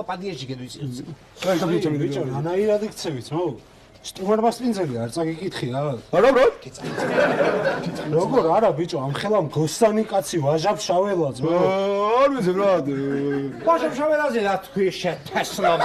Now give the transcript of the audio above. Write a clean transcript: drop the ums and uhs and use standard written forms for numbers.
პადიაში გედვიცილს. ბიჭო, რანაირად იქცევით, ხო? სტუმარმა სპინძელი არ წაგიკითხია? არა, ბრო? როგორ არა, ბიჭო, ამ ხელა მგოსანი კაცი ვაჟაბ შაველაძე, ბრო. არ ვიცი, ბრატ. ვაჟაბ შაველაძე რა თქვი შეთესლობა.